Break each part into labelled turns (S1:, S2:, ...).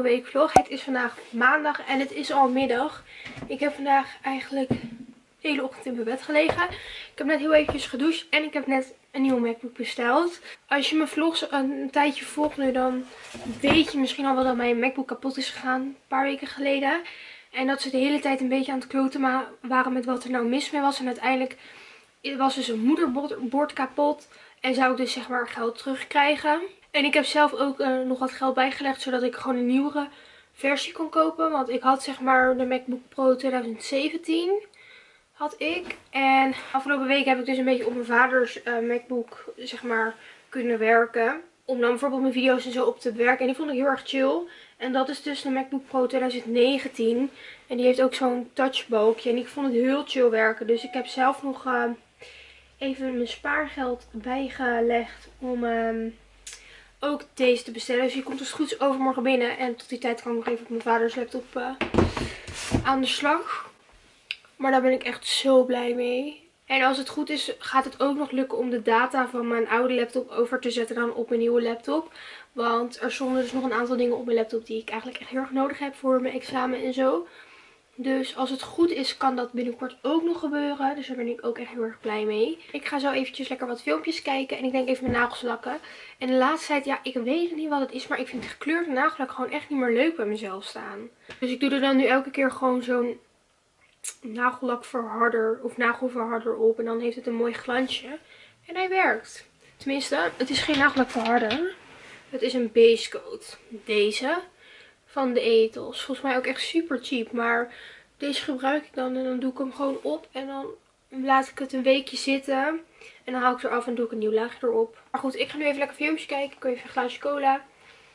S1: nieuwe weekvlog. Het is vandaag maandag en het is al middag. Ik heb vandaag eigenlijk de hele ochtend in mijn bed gelegen. Ik heb net heel eventjes gedoucht en ik heb net een nieuwe MacBook besteld. Als je mijn vlogs een tijdje volgt nu, dan weet je misschien al wel dat mijn MacBook kapot is gegaan een paar weken geleden. En dat ze de hele tijd een beetje aan het kloten waren met wat er nou mis mee was. En uiteindelijk was dus een moederbord kapot en zou ik dus zeg maar geld terugkrijgen. En ik heb zelf ook nog wat geld bijgelegd, zodat ik gewoon een nieuwere versie kon kopen. Want ik had zeg maar de MacBook Pro 2017 had ik. En afgelopen week heb ik dus een beetje op mijn vaders MacBook zeg maar kunnen werken. Om dan bijvoorbeeld mijn video's en zo op te werken. En die vond ik heel erg chill. En dat is dus de MacBook Pro 2019. En die heeft ook zo'n touchbalkje. En ik vond het heel chill werken. Dus ik heb zelf nog even mijn spaargeld bijgelegd om ook deze te bestellen. Dus die komt dus goed overmorgen binnen. En tot die tijd kan ik nog even op mijn vaders laptop aan de slag. Maar daar ben ik echt zo blij mee. En als het goed is, gaat het ook nog lukken om de data van mijn oude laptop over te zetten dan op mijn nieuwe laptop. Want er stonden dus nog een aantal dingen op mijn laptop die ik eigenlijk echt heel erg nodig heb voor mijn examen en zo. Dus als het goed is, kan dat binnenkort ook nog gebeuren. Dus daar ben ik ook echt heel erg blij mee. Ik ga zo eventjes lekker wat filmpjes kijken. En ik denk even mijn nagels lakken. En de laatste tijd, ja, ik weet niet wat het is. Maar ik vind gekleurde nagellak gewoon echt niet meer leuk bij mezelf staan. Dus ik doe er dan nu elke keer gewoon zo'n nagellakverharder of nagelverharder op. En dan heeft het een mooi glansje. En hij werkt. Tenminste, het is geen nagellakverharder. Het is een base coat. Deze. Van de Ethos. Volgens mij ook echt super cheap. Maar deze gebruik ik dan. En dan doe ik hem gewoon op. En dan laat ik het een weekje zitten. En dan haal ik eraf en doe ik een nieuw laagje erop. Maar goed, ik ga nu even lekker filmpjes kijken. Ik wil even een glaasje cola.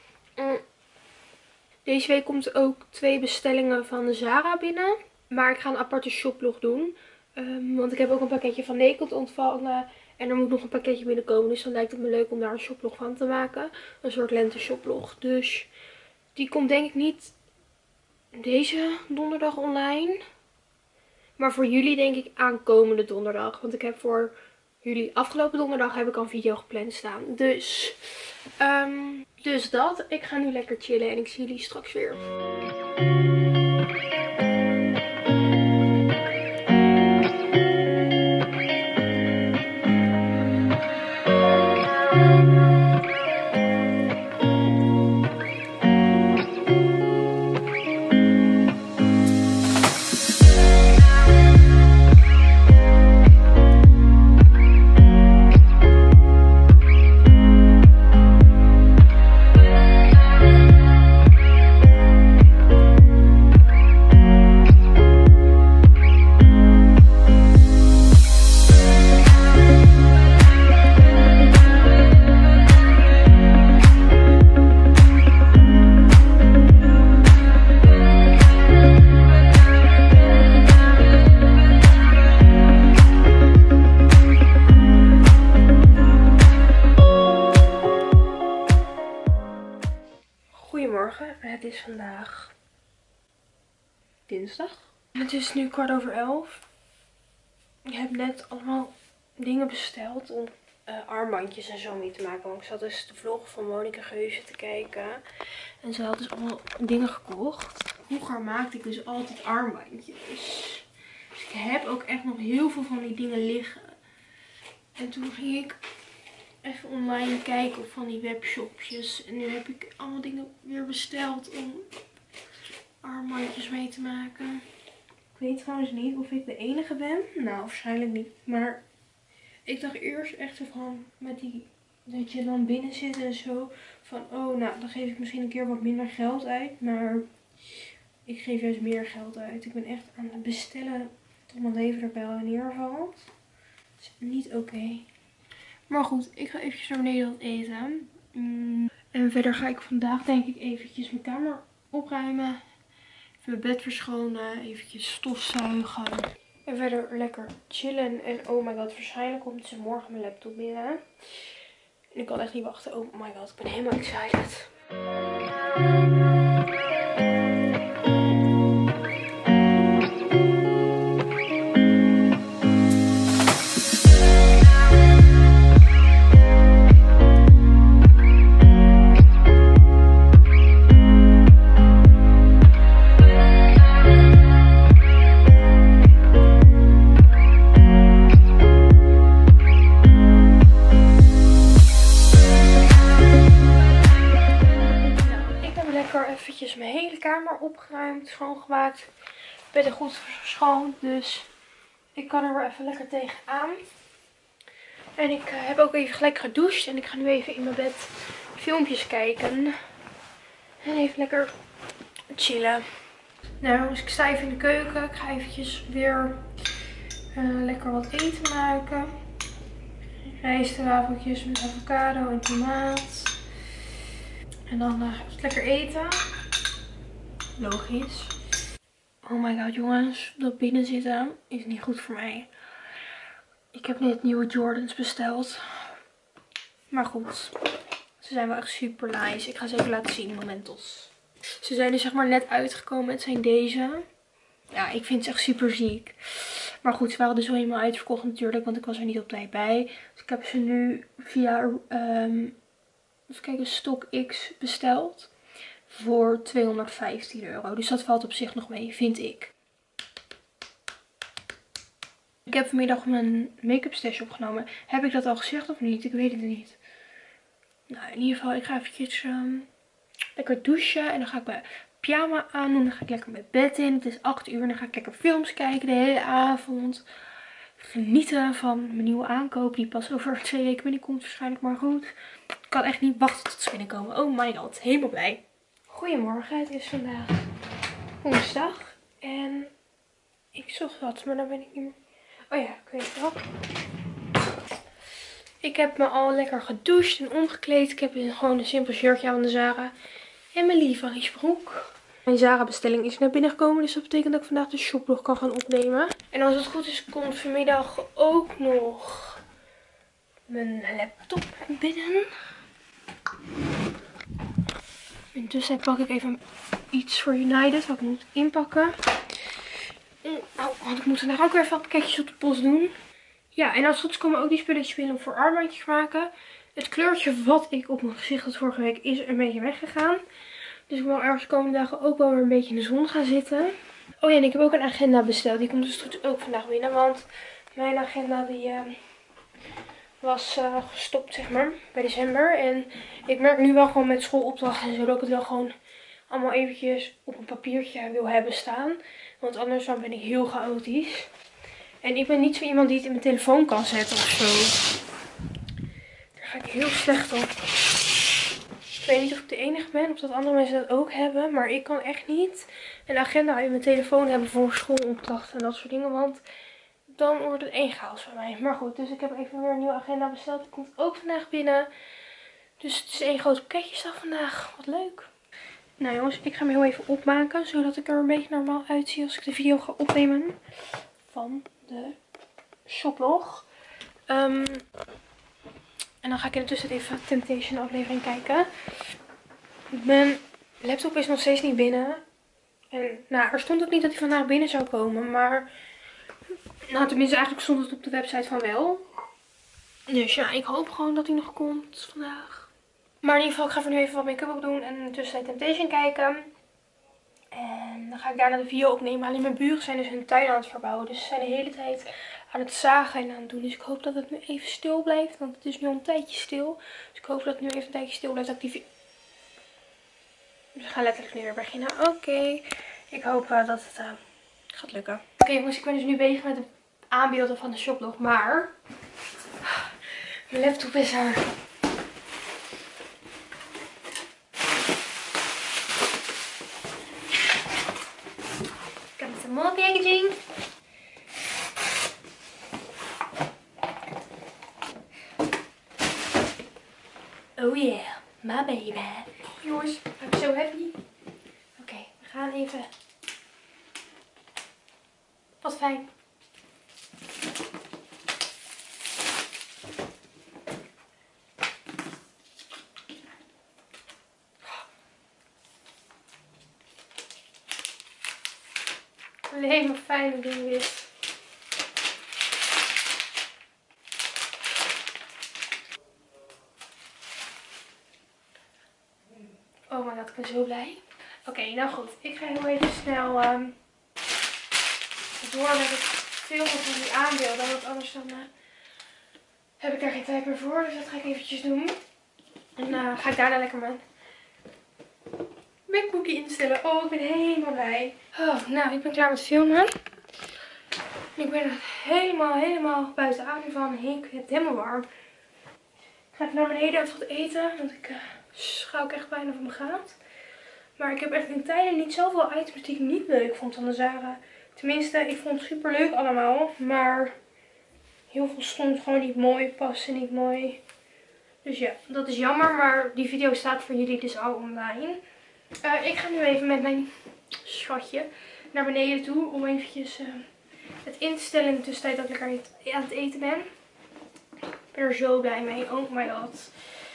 S1: Deze week komt ook 2 bestellingen van de Zara binnen. Maar ik ga een aparte shoplog doen. Want ik heb ook een pakketje van Naked ontvangen. En er moet nog een pakketje binnenkomen. Dus dan lijkt het me leuk om daar een shoplog van te maken. Een soort lente shoplog. Dus die komt denk ik niet deze donderdag online. Maar voor jullie denk ik aankomende donderdag. Want ik heb voor jullie afgelopen donderdag heb ik al een video gepland staan. Dus dat. Ik ga nu lekker chillen en ik zie jullie straks weer. Goedemorgen, het is vandaag dinsdag. Het is nu 11:15. Ik heb net allemaal dingen besteld om armbandjes en zo mee te maken. Want ik zat dus de vlog van Monica Geuze te kijken. En ze had dus allemaal dingen gekocht. Vroeger maakte ik dus altijd armbandjes. Dus ik heb ook echt nog heel veel van die dingen liggen. En toen ging ik even online kijken op van die webshopjes. En nu heb ik allemaal dingen weer besteld om armbandjes mee te maken. Ik weet trouwens niet of ik de enige ben. Nou, waarschijnlijk niet. Maar ik dacht eerst echt van met die dat je dan binnen zit en zo. Van oh, nou dan geef ik misschien een keer wat minder geld uit. Maar ik geef juist meer geld uit. Ik ben echt aan het bestellen tot mijn leven erbij al neervalt. Dat is niet oké. Maar goed, ik ga eventjes naar beneden wat eten. En verder ga ik vandaag denk ik eventjes mijn kamer opruimen. Even mijn bed verschonen. Eventjes stofzuigen. En verder lekker chillen. En oh my god, waarschijnlijk komt ze morgen mijn laptop binnen. En ik kan echt niet wachten. Oh my god, ik ben helemaal excited. hele kamer opgeruimd, schoongemaakt. Bed er goed schoon, dus ik kan er weer even lekker tegenaan. En ik heb ook even gelijk gedoucht en ik ga nu even in mijn bed filmpjes kijken. En even lekker chillen. Nou jongens, ik sta even in de keuken. Ik ga eventjes weer lekker wat eten maken. Rijsttafeltjes met avocado en tomaat. En dan ga ik lekker eten. Logisch. Oh my god jongens, dat binnen zitten is niet goed voor mij. Ik heb net nieuwe Jordans besteld. Maar goed, ze zijn wel echt super nice. Ik ga ze even laten zien, momentos. Ze zijn er zeg maar net uitgekomen. Het zijn deze. Ja, ik vind ze echt super ziek. Maar goed, ze waren dus wel helemaal uitverkocht natuurlijk, want ik was er niet op tijd bij. Dus ik heb ze nu via, even kijken, StockX besteld. Voor €215. Dus dat valt op zich nog mee, vind ik. Ik heb vanmiddag mijn make-up stash opgenomen. Heb ik dat al gezegd of niet? Ik weet het niet. Nou, in ieder geval, ik ga eventjes lekker douchen. En dan ga ik mijn pyjama aandoen. Dan ga ik lekker mijn bed in. Het is 8 uur. En dan ga ik lekker films kijken de hele avond. Genieten van mijn nieuwe aankoop. Die pas over 2 weken binnenkomt waarschijnlijk. Maar goed. Ik kan echt niet wachten tot ze binnenkomen. Oh my god. Helemaal blij. Goedemorgen. Het is vandaag woensdag. En ik zocht wat. Maar dan ben ik niet meer... Oh ja, ik weet het wel. Ik heb me al lekker gedoucht en omgekleed. Ik heb gewoon een simpel shirtje aan van de Zara. En mijn lievelingsbroek. Mijn Zara bestelling is naar binnen gekomen. Dus dat betekent dat ik vandaag de shoplog kan gaan opnemen. En als het goed is komt vanmiddag ook nog mijn laptop binnen. Intussen pak ik even iets voor United wat ik moet inpakken. Oh, want ik moet vandaag ook weer even pakketjes op de post doen. Ja, en als het goed is komen ook die spulletjes binnen om voor armbandjes te maken. Het kleurtje wat ik op mijn gezicht had vorige week is een beetje weggegaan. Dus ik wil ergens de komende dagen ook wel weer een beetje in de zon gaan zitten. Oh ja, en ik heb ook een agenda besteld. Die komt dus straks ook vandaag binnen. Want mijn agenda die was gestopt zeg maar bij december. En ik merk nu wel gewoon met schoolopdrachten en zo dat ik het wel gewoon allemaal eventjes op een papiertje wil hebben staan. Want anders dan ben ik heel chaotisch. En ik ben niet zo iemand die het in mijn telefoon kan zetten of zo. Daar ga ik heel slecht op. Ik weet niet of ik de enige ben of dat andere mensen dat ook hebben. Maar ik kan echt niet een agenda in mijn telefoon hebben voor schoolopdrachten en dat soort dingen. Want dan wordt het één chaos bij mij. Maar goed, dus ik heb even weer een nieuwe agenda besteld. Die komt ook vandaag binnen. Dus het is één groot pakketjesdag vandaag. Wat leuk. Nou jongens, ik ga me heel even opmaken. Zodat ik er een beetje normaal uitzie als ik de video ga opnemen. Van de shoplog. En dan ga ik in de tussentijd even Temptation aflevering kijken. Mijn laptop is nog steeds niet binnen. En nou, er stond ook niet dat hij vandaag binnen zou komen. Maar nou, tenminste eigenlijk stond het op de website van wel. Dus ja, ik hoop gewoon dat hij nog komt vandaag. Maar in ieder geval, ik ga voor nu even wat make-up op doen. En in de tussentijd Temptation kijken. En dan ga ik daarna de video opnemen. Alleen mijn buren zijn dus hun tuin aan het verbouwen. Dus ze zijn de hele tijd aan het zagen en aan het doen. Dus ik hoop dat het nu even stil blijft. Want het is nu al een tijdje stil. Dus ik hoop dat het nu even een tijdje stil blijft. Dus we gaan letterlijk nu weer beginnen. Oké. Ik hoop dat het gaat lukken. Oké jongens, ik ben dus nu bezig met het aanbeelden van de shoplog. Maar mijn laptop is er. More packaging. Oh yeah, my baby. Jongens, I'm so happy. Oké, we gaan even. Wat fijn. Alleen maar fijne dingen dit. Oh my god, ik ben zo blij. Oké, nou goed. Ik ga heel even snel door met het filmen van die aanbeelden. Want anders dan heb ik er geen tijd meer voor. Dus dat ga ik eventjes doen. En ga ik daarna lekker mijn MacBookie instellen. Oh, ik ben helemaal blij. Oh, nou, ik ben klaar met filmen. Ik ben er helemaal buiten adem van. Ik heb het helemaal warm. Ik ga even naar beneden even wat eten. Want ik ga ook echt bijna van me gaat. Maar ik heb echt in tijden niet zoveel items die ik niet leuk vond van de Zara. Tenminste, ik vond het super leuk allemaal. Maar heel veel stond gewoon niet mooi. Paste niet mooi. Dus ja, dat is jammer. Maar die video staat voor jullie dus al online. Ik ga nu even met mijn schatje naar beneden toe. Om eventjes het in te stellen in de tussentijd dat ik lekker aan het eten ben. Ik ben er zo blij mee. Oh my god.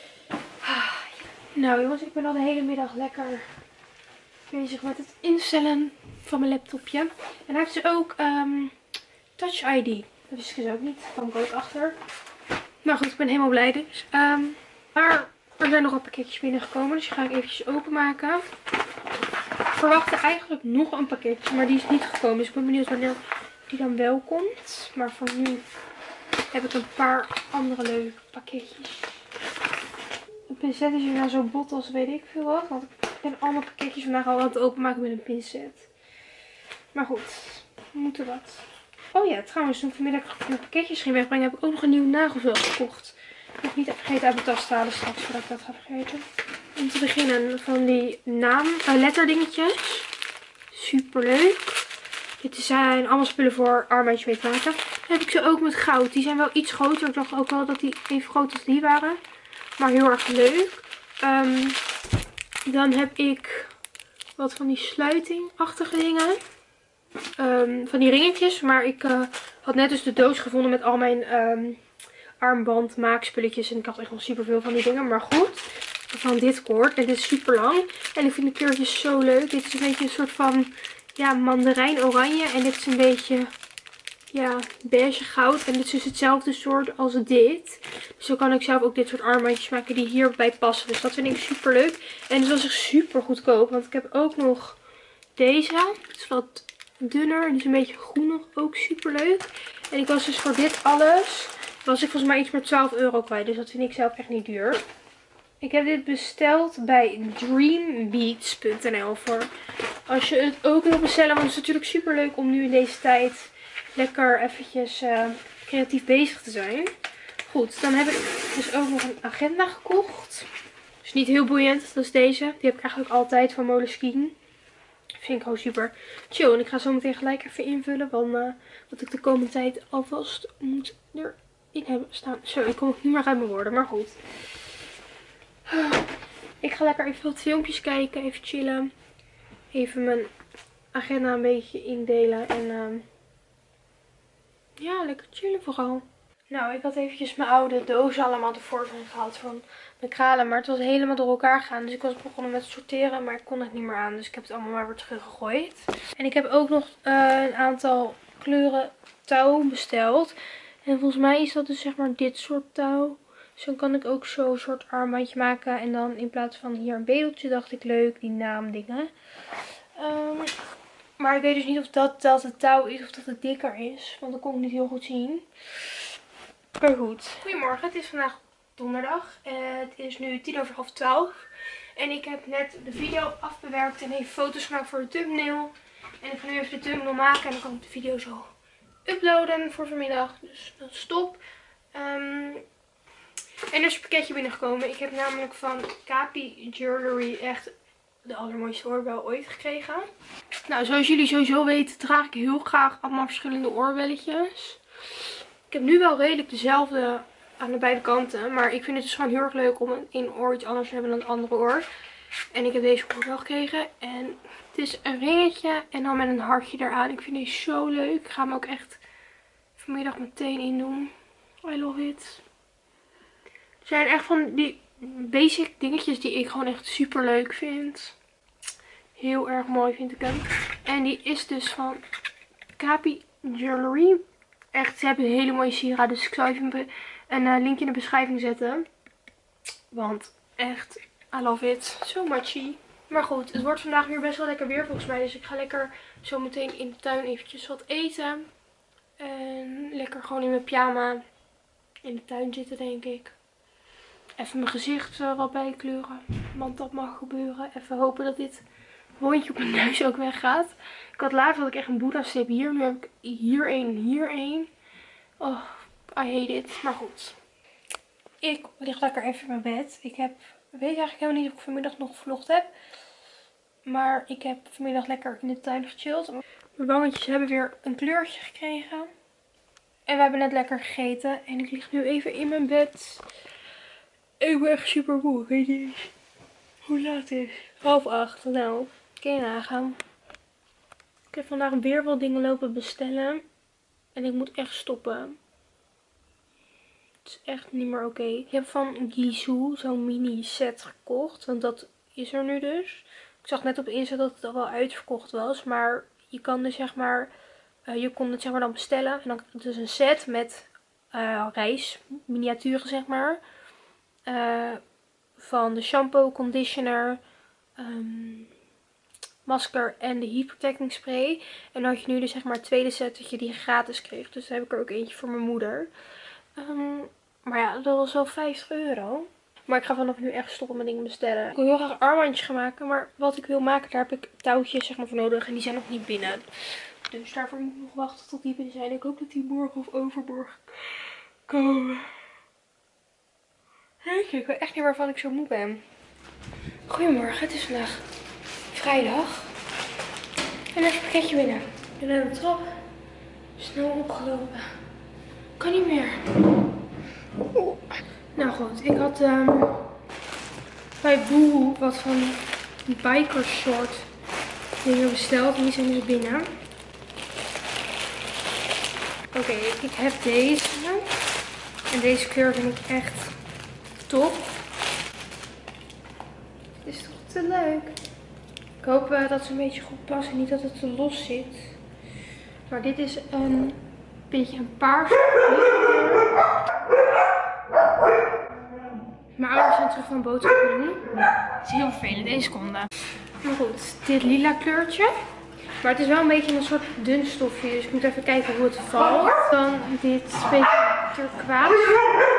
S1: Nou jongens, ik ben al de hele middag lekker bezig met het instellen van mijn laptopje. En hij heeft dus ook Touch ID. Dat wist ik dus ook niet. Daar kwam ik ook achter. Maar goed, ik ben helemaal blij dus. Maar er zijn nog wat pakketjes binnengekomen. Dus die ga ik eventjes openmaken. Ik verwachtte eigenlijk nog een pakketje. Maar die is niet gekomen. Dus ik ben benieuwd wanneer die dan wel komt. Maar voor nu heb ik een paar andere leuke pakketjes. De pincet is hier nou zo bot als weet ik veel wat. Want ik ben al mijn pakketjes vandaag al aan het openmaken met een pincet. Maar goed, we moeten wat. Oh ja, trouwens, toen ik vanmiddag mijn pakketjes ging wegbrengen, heb ik ook nog een nieuwe nagelvel gekocht. Ik moet niet vergeten uit mijn tas te halen straks, voordat ik dat ga vergeten. Om te beginnen van die letterdingetjes. Super leuk. Dit zijn allemaal spullen voor armbandjes mee te maken. Dan heb ik ze ook met goud. Die zijn wel iets groter. Ik dacht ook wel dat die even groot als die waren. Maar heel erg leuk. Dan heb ik wat van die sluitingachtige dingen. Van die ringetjes. Maar ik had net dus de doos gevonden met al mijn armband maakspulletjes. En ik had echt nog super veel van die dingen. Maar goed. Van dit koord. En dit is super lang. En ik vind de kleurtjes zo leuk. Dit is een beetje een soort van mandarijn oranje. En dit is een beetje beige goud. En dit is dus hetzelfde soort als dit. Dus zo kan ik zelf ook dit soort armbandjes maken die hierbij passen. Dus dat vind ik super leuk. En het was echt super goedkoop. Want ik heb ook nog deze. Het is wat dunner. En die is een beetje groenig. Ook super leuk. En ik was dus voor dit alles. Was ik volgens mij iets meer 12 euro kwijt. Dus dat vind ik zelf echt niet duur. Ik heb dit besteld bij dreambeats.nl voor als je het ook wil bestellen. Want het is natuurlijk super leuk om nu in deze tijd lekker eventjes creatief bezig te zijn. Goed, dan heb ik dus ook nog een agenda gekocht. Dus niet heel boeiend, dat is deze. Die heb ik eigenlijk altijd van Moleskine. Vind ik gewoon super chill. En ik ga zo meteen gelijk even invullen wat ik de komende tijd alvast moet erin hebben staan. Zo, ik kom ook niet meer uit mijn woorden, maar goed. Ik ga lekker even wat filmpjes kijken, even chillen. Even mijn agenda een beetje indelen en lekker chillen vooral. Nou, ik had eventjes mijn oude dozen allemaal tevoorschijn gehaald van de kralen. Maar het was helemaal door elkaar gegaan. Dus ik was begonnen met sorteren, maar ik kon het niet meer aan. Dus ik heb het allemaal maar weer teruggegooid. En ik heb ook nog een aantal kleuren touw besteld. En volgens mij is dat dus zeg maar dit soort touw. Dus dan kan ik ook zo'n soort armbandje maken. En dan in plaats van hier een bedeltje dacht ik leuk, die naamdingen. Maar ik weet dus niet of dat het touw is of dat het dikker is. Want dat kon ik niet heel goed zien. Maar goed. Goedemorgen, het is vandaag donderdag. Het is nu 11:10. En ik heb net de video afbewerkt en even foto's gemaakt voor de thumbnail. En ik ga nu even de thumbnail maken en dan kan ik de video zo uploaden voor vanmiddag. Dus dat is top. En er is een pakketje binnengekomen. Ik heb namelijk van Capi Jewelry echt de allermooiste oorbel ooit gekregen. Nou, zoals jullie sowieso weten draag ik heel graag allemaal verschillende oorbelletjes. Ik heb nu wel redelijk dezelfde aan de beide kanten. Maar ik vind het dus gewoon heel erg leuk om een oor iets anders te hebben dan het andere oor. En ik heb deze oorbel gekregen. En het is een ringetje en dan met een hartje eraan. Ik vind deze zo leuk. Ik ga hem ook echt vanmiddag meteen in doen. I love it. Het zijn echt van die basic dingetjes die ik gewoon echt super leuk vind. Heel erg mooi vind ik hem. En die is dus van Capi Jewelry. Echt, ze hebben een hele mooie sieraden. Dus ik zal even een linkje in de beschrijving zetten. Want echt, I love it. So muchy. Maar goed, het wordt vandaag weer best wel lekker weer volgens mij. Dus ik ga lekker zo meteen in de tuin eventjes wat eten. En lekker gewoon in mijn pyjama in de tuin zitten denk ik. Even mijn gezicht wat bijkleuren. Want dat mag gebeuren. Even hopen dat dit rondje op mijn neus ook weggaat. Ik had laatst echt een Boeddha stip hier. Nu heb ik hier één. Oh, I hate it. Maar goed. Ik lig lekker even in mijn bed. Ik weet eigenlijk helemaal niet of ik vanmiddag nog gevlogd heb. Maar ik heb vanmiddag lekker in de tuin gechilled. Mijn wangetjes hebben weer een kleurtje gekregen. En we hebben net lekker gegeten. En ik lig nu even in mijn bed. Ik ben echt super moe. Ik weet niet eens hoe laat het is. 7:30. Nou, kun je nagaan. Ik heb vandaag weer wat dingen lopen bestellen. En ik moet echt stoppen. Het is echt niet meer oké. Ik heb van Gisou zo'n mini set gekocht. Want dat is er nu dus. Ik zag net op Insta dat het al wel uitverkocht was. Maar je kan dus zeg maar... je kon het zeg maar dan bestellen. En dan het is een set met rijst, miniaturen zeg maar. Van de shampoo, conditioner, masker en de heat protecting spray. En dan had je nu dus zeg maar het tweede set dat je die gratis kreeg. Dus daar heb ik er ook eentje voor mijn moeder. Maar ja, dat was wel €50. Maar ik ga vanaf nu echt stoppen met dingen bestellen. Ik wil heel graag armbandjes gaan maken. Maar wat ik wil maken, daar heb ik touwtjes zeg maar voor nodig. En die zijn nog niet binnen. Dus daarvoor moet ik nog wachten tot die binnen zijn. Ik hoop dat die morgen of overmorgen komen. Ik weet echt niet waarvan ik zo moe ben. Goedemorgen, het is vandaag vrijdag. En even een pakketje binnen. En dan de trap. Snel opgelopen. Kan niet meer. Oeh. Nou goed, ik had bij Boohoo wat van die biker short dingen besteld. En die zijn dus binnen. Oké, ik heb deze. En deze kleur vind ik echt top. Het is toch te leuk. Ik hoop dat ze een beetje goed passen. Niet dat het te los zit. Maar dit is een beetje een paars. Mijn ouders zijn terug van boodschappen doen. Het is heel vervelend. 1 seconde. Maar goed, dit lila kleurtje. Maar het is wel een beetje een soort dun stofje. Dus ik moet even kijken hoe het valt. Dan dit beetje turquoise.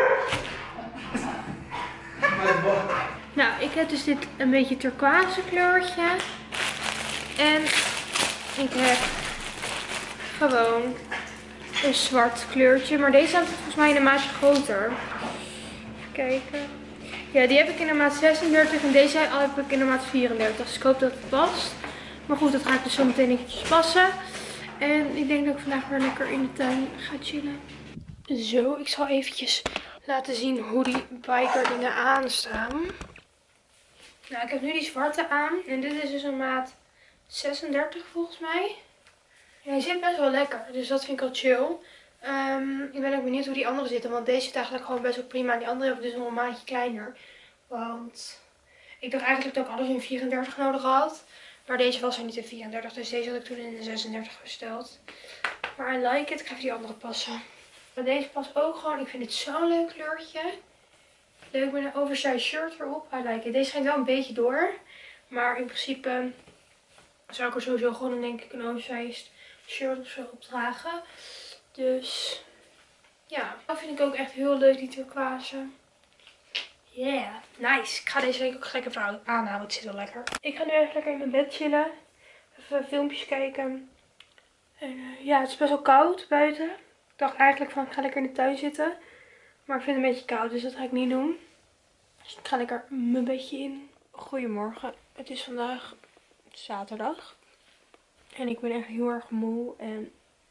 S1: Nou, ik heb dus dit een beetje turquoise kleurtje. En ik heb gewoon een zwart kleurtje. Maar deze had ik volgens mij in een maatje groter. Even kijken. Ja, die heb ik in de maat 36 en deze heb ik in de maat 34. Dus ik hoop dat het past. Maar goed, dat ga ik dus zo meteen eventjes passen. En ik denk dat ik vandaag weer lekker in de tuin ga chillen. Zo, ik zal eventjes laten zien hoe die biker dingen aanstaan. Nou, ik heb nu die zwarte aan. En dit is dus een maat 36 volgens mij. Ja, hij zit best wel lekker. Dus dat vind ik wel chill. Ik ben ook benieuwd hoe die andere zitten. Want deze zit eigenlijk gewoon best wel prima. En die andere heb ik dus nog een maatje kleiner. Want ik dacht eigenlijk dat ik alles in 34 nodig had. Maar deze was er niet in 34. Dus deze had ik toen in de 36 besteld. Maar I like it. Ik ga even die andere passen. Maar deze past ook gewoon. Ik vind het zo'n leuk kleurtje. Leuk met een oversized shirt erop. I like it. Deze schijnt wel een beetje door. Maar in principe zou ik er sowieso gewoon denk ik een oversized shirt of zo op dragen. Dus ja, dat vind ik ook echt heel leuk, die turquoise. Yeah, nice. Ik ga deze week ook gelijk even aanhouden. Het zit wel lekker. Ik ga nu even lekker in mijn bed chillen. Even filmpjes kijken. En ja, het is best wel koud buiten. Ik dacht eigenlijk van ik ga lekker in de tuin zitten. Maar ik vind het een beetje koud, dus dat ga ik niet doen. Dus ik ga lekker mijn bedje in. Goedemorgen. Het is vandaag zaterdag. En ik ben echt heel erg moe. En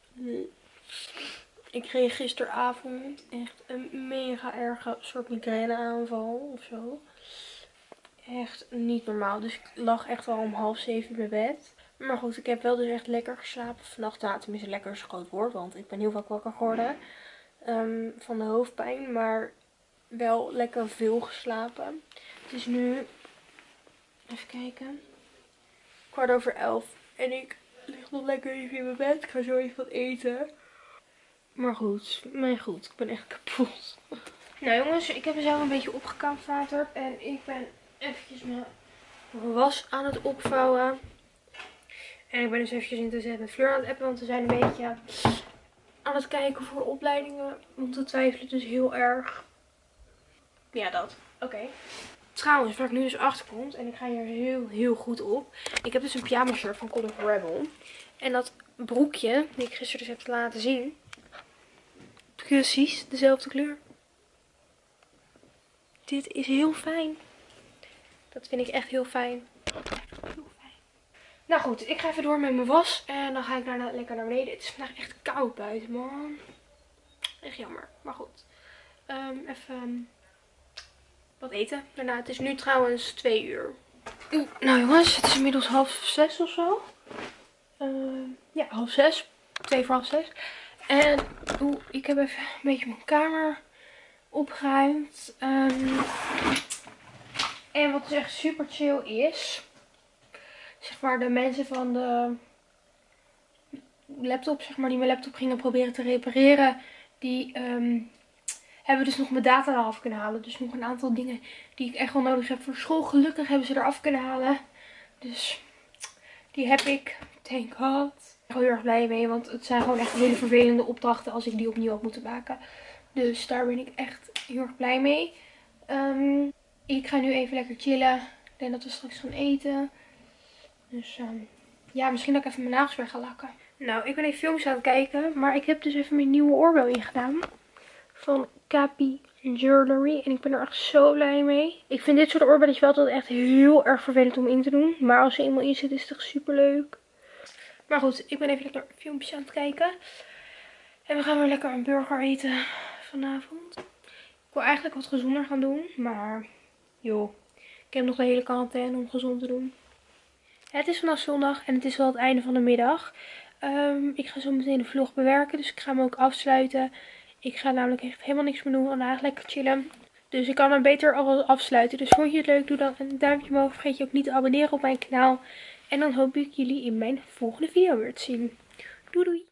S1: ik kreeg gisteravond echt een mega erge soort migraineaanval of zo. Echt niet normaal. Dus ik lag echt al om 6:30 in mijn bed. Maar goed, ik heb wel dus echt lekker geslapen vannacht. Nou, tenminste lekker is een groot woord, want ik ben heel vaak wakker geworden. Van de hoofdpijn, maar wel lekker veel geslapen. Het is nu, even kijken, 11:15. En ik lig nog lekker even in mijn bed. Ik ga zo even wat eten. Maar goed, ik ben echt kapot. Nou jongens, ik heb mezelf een beetje opgekamfaterd. En ik ben eventjes mijn was aan het opvouwen. En ik ben dus eventjes in te zetten met Fleur aan het appen. Want we zijn een beetje aan het kijken voor opleidingen. Want we twijfelen dus heel erg. Ja, dat. Oké. Trouwens, waar ik nu dus achter komt, en ik ga hier heel goed op. Ik heb dus een pyjama shirt van Call of Rebel. En dat broekje, die ik gisteren dus heb laten zien. Precies dezelfde kleur. Dit is heel fijn. Dat vind ik echt heel fijn. Heel fijn. Nou goed, ik ga even door met mijn was. En dan ga ik daarna lekker naar beneden. Het is vandaag echt koud buiten, man. Echt jammer. Maar goed. Even wat eten. Daarna, het is nu trouwens 2 uur. Nou jongens, het is inmiddels 5:30 of zo. Ja, 5:30. 5:45. En ik heb even een beetje mijn kamer opgeruimd. En wat dus echt super chill is. Zeg maar de mensen van de laptop, zeg maar, die mijn laptop gingen proberen te repareren. Die hebben dus nog mijn data eraf kunnen halen. Dus nog een aantal dingen die ik echt wel nodig heb voor school. Gelukkig hebben ze eraf kunnen halen. Dus die heb ik. Thank God. Ik ben er heel erg blij mee. Want het zijn gewoon echt hele vervelende opdrachten als ik die opnieuw had moeten maken. Dus daar ben ik echt heel erg blij mee. Ik ga nu even lekker chillen. Ik denk dat we straks gaan eten. Dus ja, misschien dat ik even mijn nagels weer ga lakken. Nou, ik ben even filmpjes aan het kijken. Maar ik heb dus even mijn nieuwe oorbel ingedaan. Van Capi Jewelry. En ik ben er echt zo blij mee. Ik vind dit soort oorbelletjes wel altijd echt heel erg vervelend om in te doen. Maar als ze eenmaal in zit is het echt super leuk. Maar goed, ik ben even lekker filmpjes aan het kijken. En we gaan weer lekker een burger eten vanavond. Ik wil eigenlijk wat gezonder gaan doen. Maar joh, ik heb nog de hele quarantaine om gezond te doen. Het is vandaag zondag en het is wel het einde van de middag. Ik ga zo meteen de vlog bewerken. Dus ik ga hem ook afsluiten. Ik ga namelijk echt helemaal niks meer doen. Vandaag lekker chillen. Dus ik kan hem beter al afsluiten. Dus vond je het leuk? Doe dan een duimpje omhoog. Vergeet je ook niet te abonneren op mijn kanaal. En dan hoop ik jullie in mijn volgende video weer te zien. Doei doei!